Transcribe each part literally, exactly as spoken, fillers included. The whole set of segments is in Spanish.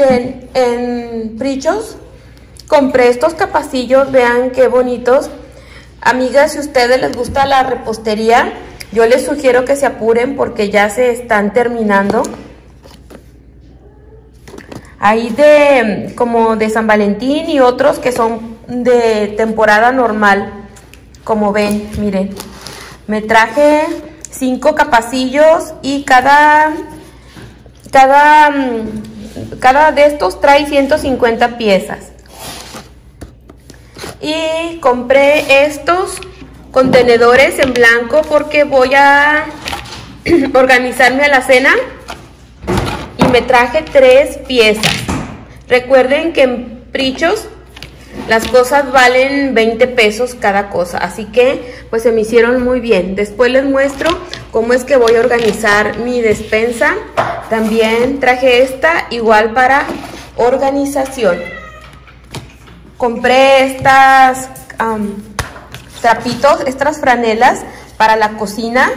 Miren, en Prichos compré estos capacillos, vean qué bonitos. Amigas, si a ustedes les gusta la repostería, yo les sugiero que se apuren porque ya se están terminando. Hay de como de San Valentín y otros que son de temporada normal. Como ven, miren, me traje cinco capacillos y cada, cada, cada de estos trae ciento cincuenta piezas. Y compré estos contenedores en blanco porque voy a organizarme a la cena. Y me traje tres piezas. Recuerden que en Prichos las cosas valen veinte pesos cada cosa. Así que pues se me hicieron muy bien. Después les muestro cómo es que voy a organizar mi despensa. También traje esta igual para organización. Compré estas um, trapitos, estas franelas para la cocina.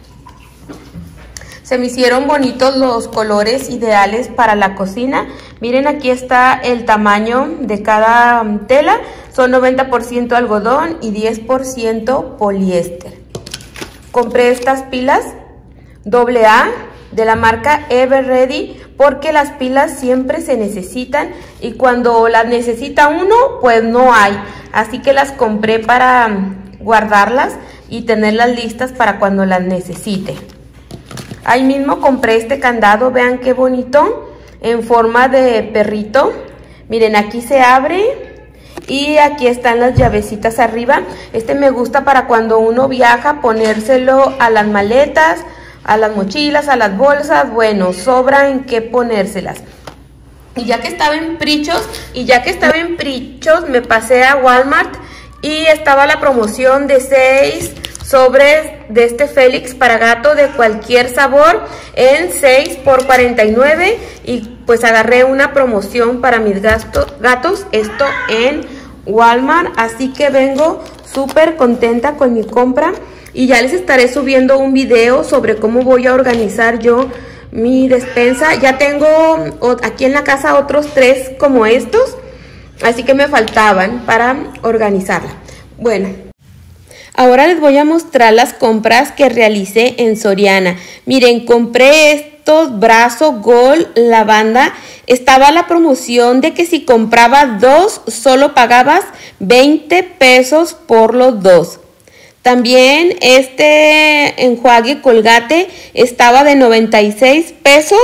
Se me hicieron bonitos los colores ideales para la cocina. Miren, aquí está el tamaño de cada tela. Son noventa por ciento algodón y diez por ciento poliéster. Compré estas pilas doble A de la marca Everready porque las pilas siempre se necesitan y cuando las necesita uno, pues no hay. Así que las compré para guardarlas y tenerlas listas para cuando las necesite. Ahí mismo compré este candado, vean qué bonito, en forma de perrito. Miren, aquí se abre y aquí están las llavecitas arriba. Este me gusta para cuando uno viaja, ponérselo a las maletas, a las mochilas, a las bolsas. Bueno, sobra en qué ponérselas. Y ya que estaba en Prichos, y ya que estaba en Prichos, me pasé a Walmart y estaba la promoción de seis sobres de este Félix para gato de cualquier sabor en seis por cuarenta y nueve y pues agarré una promoción para mis gasto, gatos, esto en Walmart, así que vengo súper contenta con mi compra y ya les estaré subiendo un video sobre cómo voy a organizar yo mi despensa. Ya tengo aquí en la casa otros tres como estos, así que me faltaban para organizarla. Bueno, ahora les voy a mostrar las compras que realicé en Soriana. Miren, compré estos Brazo Gold lavanda. Estaba la promoción de que si compraba dos, solo pagabas veinte pesos por los dos. También este enjuague Colgate estaba de noventa y seis pesos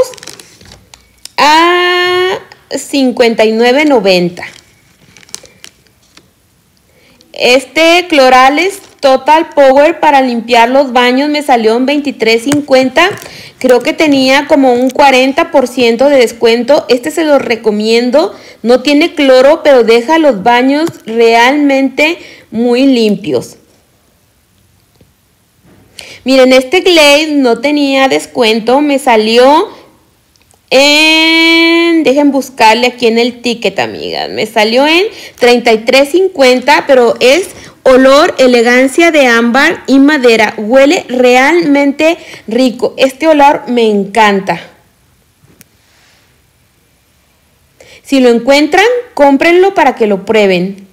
a cincuenta y nueve noventa. Este Cloralex Total Power para limpiar los baños me salió en veintitrés cincuenta. Creo que tenía como un cuarenta por ciento de descuento. Este se los recomiendo. No tiene cloro, pero deja los baños realmente muy limpios. Miren, este Glade no tenía descuento. Me salió en... Dejen buscarle aquí en el ticket, amigas. Me salió en treinta y tres cincuenta, pero es olor elegancia de ámbar y madera. Huele realmente rico. Este olor me encanta. Si lo encuentran, cómprenlo para que lo prueben.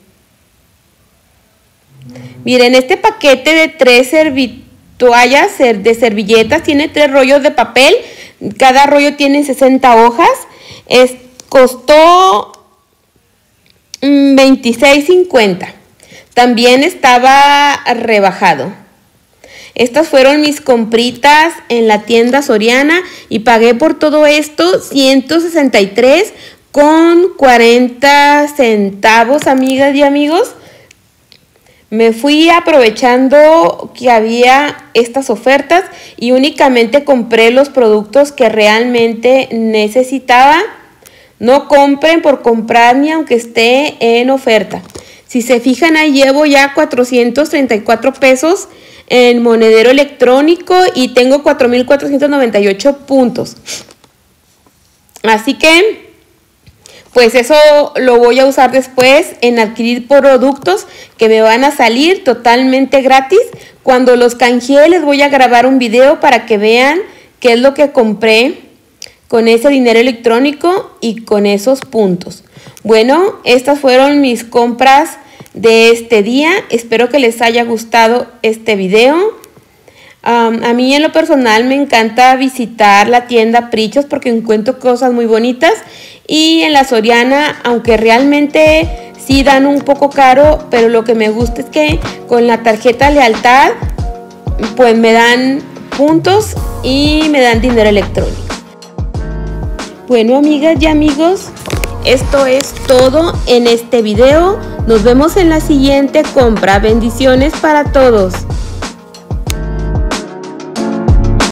Miren, este paquete de tres toallas de servilletas tiene tres rollos de papel. Cada rollo tiene sesenta hojas. Es, costó veintiséis cincuenta. También estaba rebajado. Estas fueron mis compritas en la tienda Soriana y pagué por todo esto ciento sesenta y tres con cuarenta centavos, amigas y amigos. Me fui aprovechando que había estas ofertas y únicamente compré los productos que realmente necesitaba. No compren por comprar ni aunque esté en oferta. Si se fijan, ahí llevo ya cuatrocientos treinta y cuatro pesos en monedero electrónico y tengo cuatro mil cuatrocientos noventa y ocho puntos. Así que, pues eso lo voy a usar después en adquirir productos que me van a salir totalmente gratis. Cuando los canjee les voy a grabar un video para que vean qué es lo que compré con ese dinero electrónico y con esos puntos. Bueno, estas fueron mis compras de este día. Espero que les haya gustado este video. Um, a mí en lo personal me encanta visitar la tienda Prichos porque encuentro cosas muy bonitas, y en la Soriana, aunque realmente sí dan un poco caro, pero lo que me gusta es que con la tarjeta lealtad pues me dan puntos y me dan dinero electrónico. Bueno, amigas y amigos, esto es todo en este video. Nos vemos en la siguiente compra. Bendiciones para todos.